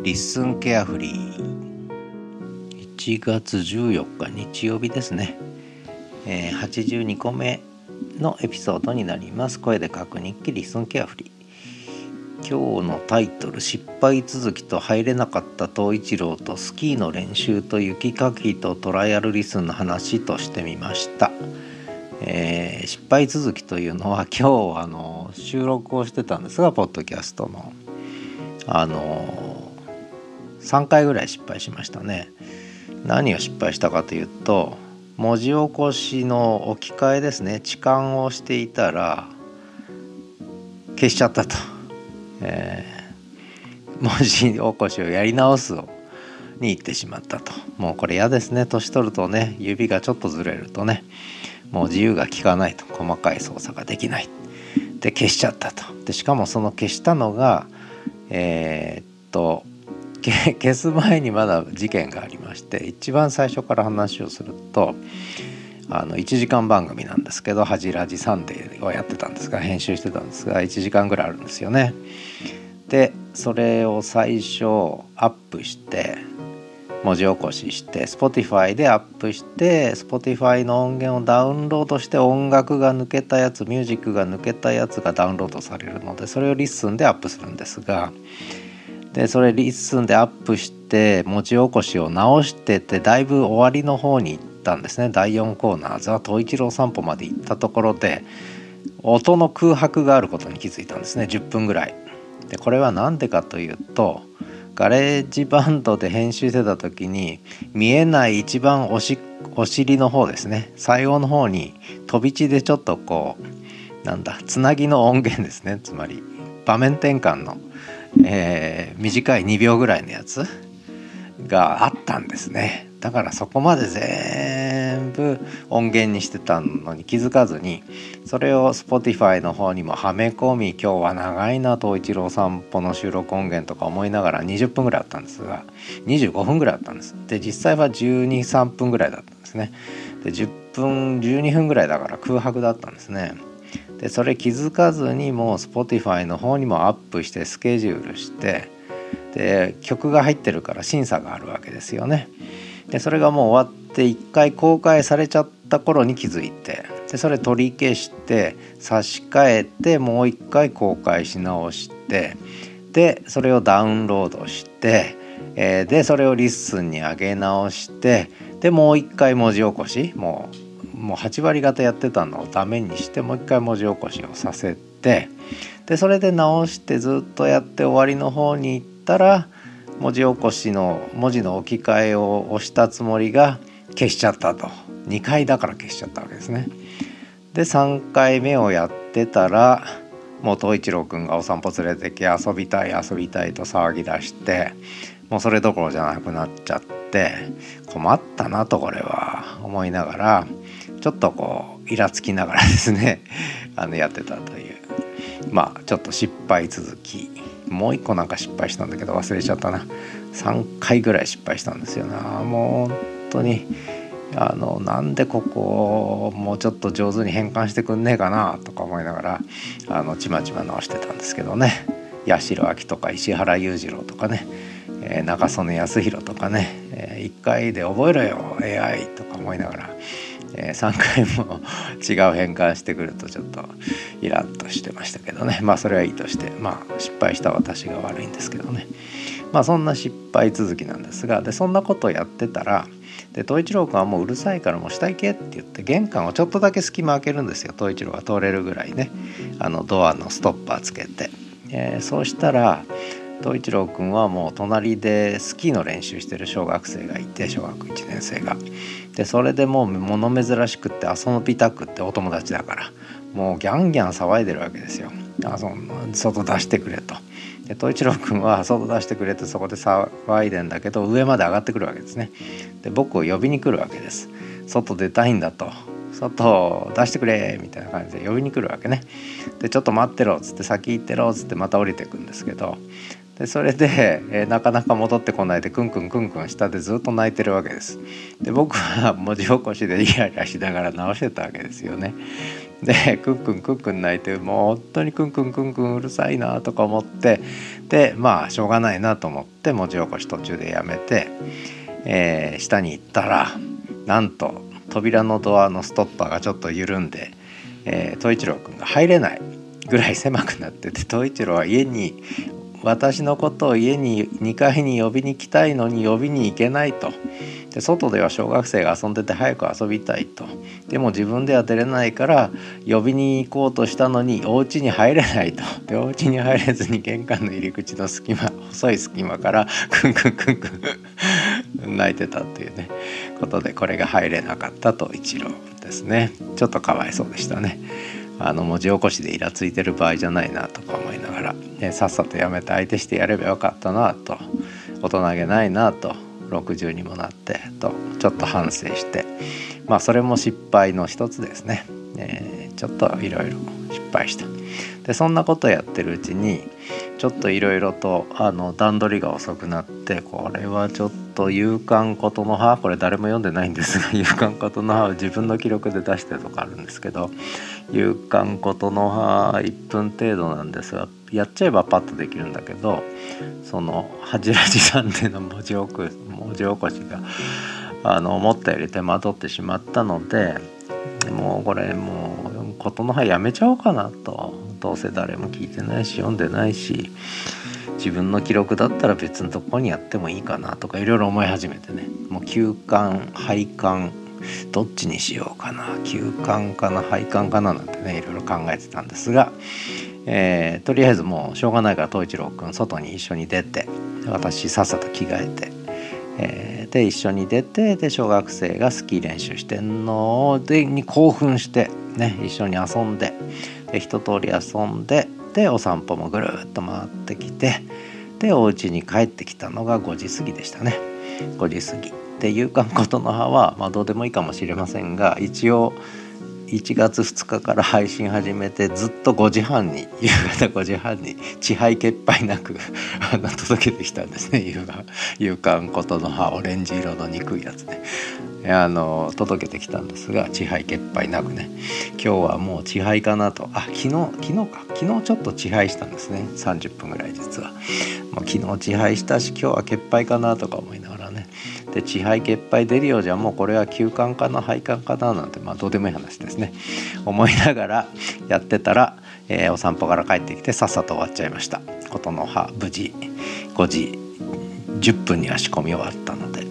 リッスンケアフリー1月14日日曜日ですね、82個目のエピソードになります。声で書く日記リッスンケアフリー。今日のタイトル、失敗続きと入れなかった東一郎とスキーの練習と雪かきとトライアルリスンの話としてみました。失敗続きというのは今日収録をしてたんですが、ポッドキャストの3回ぐらい失敗しましたね。何を失敗したかというと、文字起こしの置き換えですね。置換をしていたら消しちゃったと、文字起こしをやり直すに行ってしまったと。もうこれ嫌ですね。年取るとね、指がちょっとずれるとね、もう自由が利かないと、細かい操作ができないで消しちゃったと。でしかもその消したのが消す前にまだ事件がありまして、一番最初から話をすると、1時間番組なんですけど、ハジラジサンデーをやってたんですが、編集してたんですが、1時間ぐらいあるんですよね。でそれを最初アップして文字起こしして Spotify でアップして、 Spotify の音源をダウンロードして、音楽が抜けたやつ、ミュージックが抜けたやつがダウンロードされるので、それをリッスンでアップするんですが、でそれリッスンでアップして文字起こしを直してて、だいぶ終わりの方に行ったんですね。第4コーナーザ・東一郎散歩まで行ったところで、音の空白があることに気づいたんですね。10分ぐらいで、これは何でかというと、ガレージバンドで編集してた時に見えない一番お尻の方ですね、最後の方に飛び地でちょっとこうつなぎの音源ですね、つまり場面転換の、短い2秒ぐらいのやつがあったんですね。だからそこまで全部音源にしてたのに気づかずに、それを Spotify の方にもはめ込み、今日は長いな東一郎散歩の収録音源とか思いながら20分ぐらいあったんですが、25分ぐらいあったんです。で実際は12、3分ぐらいだったんですね。で10分12分ぐらいだから空白だったんですね。でそれ気づかずにもう Spotify の方にもアップしてスケジュールして、で曲が入ってるから審査があるわけですよね。でそれがもう終わって1回公開されちゃった頃に気づいて、でそれ取り消して差し替えてもう1回公開し直して、でそれをダウンロードして、でそれをリッスンに上げ直して、でもう1回文字起こし、もう8割方やってたのをダメにして、もう1回文字起こしをさせて、でそれで直してずっとやって終わりの方に行ったら、文字起こしの文字の置き換えを押したつもりが消しちゃったと。2回だから消しちゃったわけですね。で3回目をやってたら、もう東一郎くんがお散歩連れてき、遊びたいと騒ぎ出して、もうそれどころじゃなくなっちゃって、困ったなとこれは思いながら、ちょっとこうイラつきながらですねやってたという、ちょっと失敗続き。もう一個失敗したんだけど忘れちゃったな。3回ぐらい失敗したんですよな。もう本当になんでここをもうちょっと上手に変換してくんねえかなとか思いながらちまちま直してたんですけどね。八代亜紀とか石原裕次郎とかね、中曽根康弘とかね、1回で覚えろよ AI とか思いながら、3回も違う変換してくるとちょっとイラッとしてましたけどね。それはいいとして、失敗した私が悪いんですけどね。そんな失敗続きなんですが、でそんなことをやってたら、で東一郎君はもううるさいからもう下行けって言って玄関をちょっとだけ隙間開けるんですよ。東一郎が通れるぐらいね、ドアのストッパーつけて、そうしたら東一郎君はもう隣でスキーの練習してる小学生がいて、小学1年生が。でそれでもう物珍しくって遊びたくって、お友達だからもうギャンギャン騒いでるわけですよ。外出してくれと。で東一郎君は外出してくれってそこで騒いでんだけど、上まで上がってくるわけですね。で僕を呼びに来るわけです。外出たいんだと、外出してくれみたいな感じで呼びに来るわけね。でちょっと待ってろっつって、先行ってろっつってまた降りてくんですけど、 でそれで、なかなか戻ってこないでクンクンクンクン下でずっと泣いてるわけです。で僕は文字起こしでイライラしながら直してたわけですよね。でクンクンクンクン泣いて、もう本当にクンクンクンクンうるさいなとか思って、でまあしょうがないなと思って文字起こし途中でやめて、下に行ったら、なんと扉のドアのストッパーがちょっと緩んで、統一郎くんが入れないぐらい狭くなってて、統一郎は私のことを家に2階に呼びに来たいのに呼びに行けないと。で外では小学生が遊んでて早く遊びたいと。でも自分では出れないから呼びに行こうとしたのにお家に入れないと。でお家に入れずに玄関の入り口の細い隙間からクンクンクンクン泣いてたっていうねことで、これが入れなかったと一郎ですね。ちょっとかわいそうでしたね。文字起こしでイラついてる場合じゃないなとか思いながら、さっさとやめて相手してやればよかったなと、大人げないなと、60にもなってとちょっと反省して、まあそれも失敗の一つですね。ちょっといろいろ失敗した。でそんなことやってるうちにちょっといろいろと段取りが遅くなって、これはちょっと夕刊ことの葉、これ誰も読んでないんですが、夕刊ことの葉を自分の記録で出してるとかあるんですけど、夕刊ことの葉1分程度なんですが、やっちゃえばパッとできるんだけど、その恥らじさんでの文字起こしが思ったより手間取ってしまったので、もうこれもうことの葉やめちゃおうかなと。どうせ誰も聞いてないし読んでないし、自分の記録だったら別のとこにやってもいいかなとかいろいろ思い始めてね、もう休刊廃刊どっちにしようかな、休刊かな廃刊かななんてねいろいろ考えてたんですが、とりあえずもうしょうがないから統一郎くん外に一緒に出て、私さっさと着替えて、で一緒に出て、で小学生がスキー練習してんのに興奮してね、一緒に遊んで、で一通り遊んで、でお散歩もぐるっと回ってきて、でお家に帰ってきたのが5時過ぎでしたね。5時過ぎで、夕刊ことの葉は、どうでもいいかもしれませんが、一応1月2日から配信始めてずっと5時半に、夕方5時半に遅配欠配なく届けてきたんですね。夕刊ことの葉オレンジ色の憎いやつね、届けてきたんですが、遅配欠配なくね、今日はもう遅配かなと。昨日ちょっと遅配したんですね。30分ぐらい実は。もう昨日遅配したし今日は欠配かなとか思いながらね、で遅配欠配出るようじゃもうこれは休刊かな廃刊かななんて、どうでもいい話ですね、思いながらやってたら、お散歩から帰ってきてさっさと終わっちゃいました。ことの葉無事5時10分には仕込み終わったので、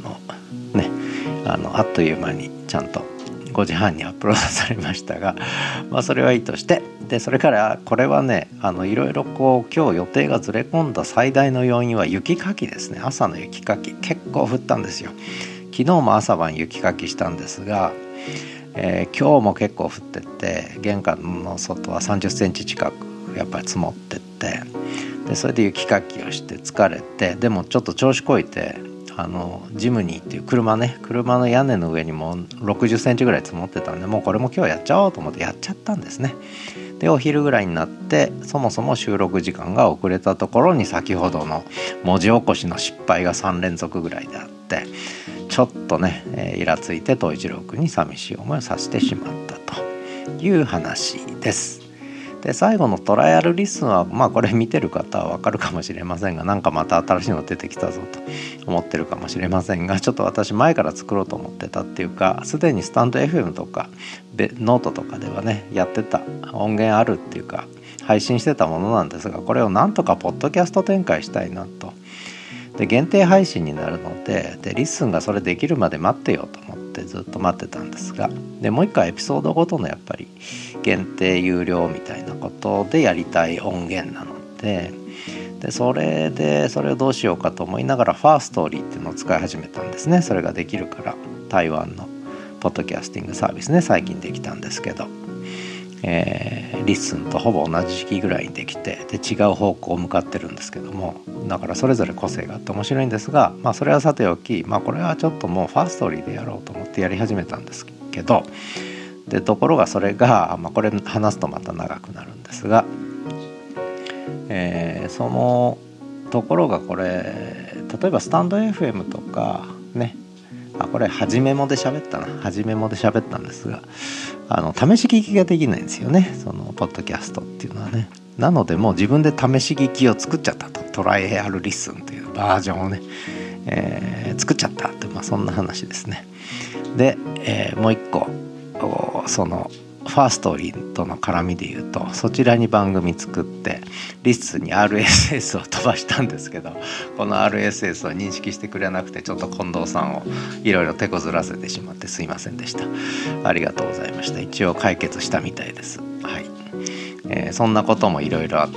あっという間にちゃんと5時半にアップロードされましたが、それはいいとして、でそれからこれはね、いろいろ今日予定がずれ込んだ最大の要因は雪かきですね。朝の雪かき結構降ったんですよ。昨日も朝晩雪かきしたんですが、今日も結構降ってて、玄関の外は30センチ近くやっぱり積もってって、でそれで雪かきをして疲れて、でもちょっと調子こいてジムニーっていう車の屋根の上にも60センチぐらい積もってたんで、もうこれも今日やっちゃおうと思ってやっちゃったんですね。でお昼ぐらいになって、そもそも収録時間が遅れたところに先ほどの文字起こしの失敗が3連続ぐらいであって、ちょっとね、イラついて統一郎君に寂しい思いをさせてしまったという話です。で最後のトライアルリッスンはこれ見てる方はわかるかもしれませんが、なんかまた新しいの出てきたぞと思ってるかもしれませんが、ちょっと私前から作ろうと思ってたっていうか、すでにスタンド FM とかノートとかではねやってた音源あるっていうか配信してたものなんですが、これをなんとかポッドキャスト展開したいなと。で限定配信になるので、リッスンがそれできるまで待ってよと思ってずっと待ってたんですが、でもう一回エピソードごとのやっぱり限定有料みたいなことでやりたい音源なので、それをどうしようかと思いながらファーストーリーっていうのを使い始めたんですね。それができるから、台湾のポッドキャスティングサービスね、最近できたんですけど、リッスンとほぼ同じ時期ぐらいにできて、で違う方向を向かってるんですけども、だからそれぞれ個性があって面白いんですが、それはさておき、これはちょっともうファーストーリーでやろうと思ってやり始めたんですけど、でところがそれが、これ話すとまた長くなるんですが、そのところがこれ例えばスタンド FM とかね、これ初めもで喋ったんですが、試し聞きができないんですよね、そのポッドキャストっていうのはね。なのでもう自分で試し聞きを作っちゃったと、トライアルリッスンというバージョンをね、作っちゃったって、そんな話ですね。で、もう一個そのファーストリーとの絡みで言うと、そちらに番組作ってリスに RSS を飛ばしたんですけど、この RSS を認識してくれなくて、ちょっと近藤さんをいろいろ手こずらせてしまってすいませんでした。ありがとうございました。一応解決したみたいです。はい。そんなこともいろいろあって、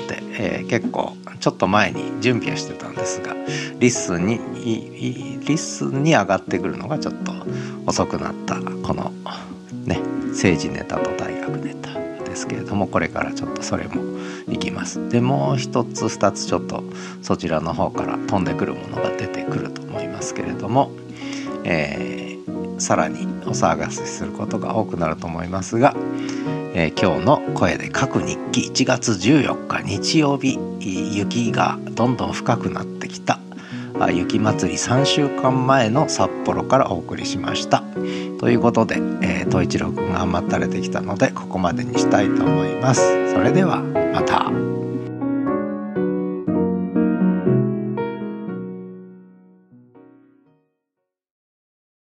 結構ちょっと前に準備はしてたんですが、リスに上がってくるのがちょっと遅くなったこのね、政治ネタと大学ネタですけれども、これからちょっとそれもいきます。でもう一つ二つちょっとそちらの方から飛んでくるものが出てくると思いますけれども、さらにお騒がせすることが多くなると思いますが、今日の声で書く日記1月14日日曜日、雪がどんどん深くなってきた雪祭り3週間前の札幌からお送りしました。ということで、東一郎くんが甘ったれてきたのでここまでにしたいと思います。それでは。